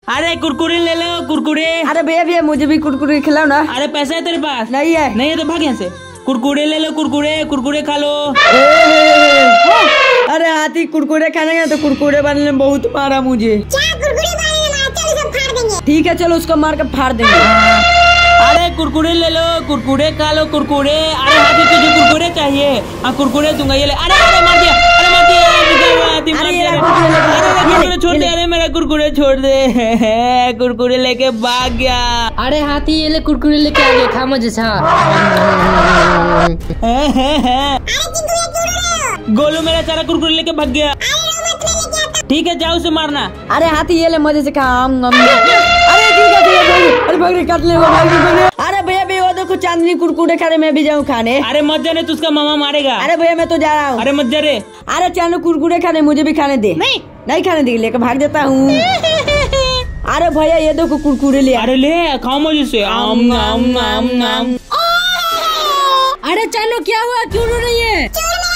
अरे कुरकुरे ले लो कुरकुरे। अरे भैया भैया मुझे भी कुरकुरे खिलाओ ना। अरे पैसा है तेरे पास? नहीं है। नहीं है तो भाग यहाँ से। कुरकुरे ले लो कुरकुरे, कुरकुरे खा लो। अरे हाथी कुरकुरे खाने गए तो कुरकुरे वाले ने बहुत मारा मुझे। ठीक है चलो उसको मार के फाड़ देंगे। अरे कुरकुरे ले लो कुरकुरे खा लो कुरकुरे। अरे हाथी तुझे कुरकुरे चाहिए? हाँ कुरकुरे दूंगा ये ले। अरे अरे मार दिया, अरे मार दिया, हाथी मार दिया। कुरकुरे छोड़ दे, अरे मेरा कुरकुरे छोड़ दे। कुरकुरे लेके भाग गया। अरे हाथी ये ले कुरकुरे लेके आ गया, खा मजे से। गोलू मेरा सारा कुरकुरे लेके भाग गया। ठीक है जाओ उसे मारना। अरे हाथी ये ले मजे से खा। अरे ठीक है अरे बकरी काट ले। अरे भैया भैया वो देखो चांदनी कुरकुरे खा रहे, मैं भी जाऊँ खाने। अरे मत जाने तो उसका मामा मारेगा। अरे भैया मैं तो जा रहा हूँ। अरे मत जा रे। अरे चांदनी कुरकुरे खाने, मुझे भी खाने दे। नहीं खाने दे, लेकर भाग जाता हूँ। अरे भैया ये देखो कुरकुरे ले। अरे ले खाओ मजे से। आम नाम नाम नाम। अरे चानो क्या हुआ, क्यों रो रही है?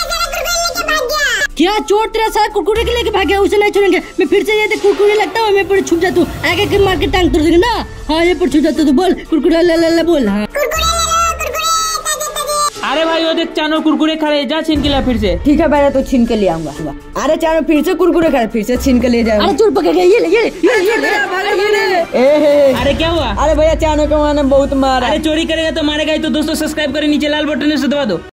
क्या चोर तेरा सारा कुरकुरे के लेके भाग गया? उसे नहीं छोड़ेंगे। मैं फिर से ये देख कुरकुरे लगता हूँ, मैं पर छुप जाता हूँ। आगे के मार के टांग तोड़ देंगे ना। हाँ ये पर छुप जाता तो बोल कुरकुरे ला बोल। हाँ अरे भाई वो देख चानो कुरकुरे खा रहे, जा छीन के ला फिर से। ठीक है भैया तो छीन के ले आऊंगा। अरे चानो फिर से कुरकुरे खा रहे, फिर से छीन के ले जाऊंगा। अरे चोर पकड़ गया, ये ले। अरे क्या हुआ? अरे भैया चानो को मैंने बहुत मारा। अरे चोरी करेगा तो मारेगा ही तो। दोस्तों सब्सक्राइब करें, नीचे लाल बटन से दबा दो।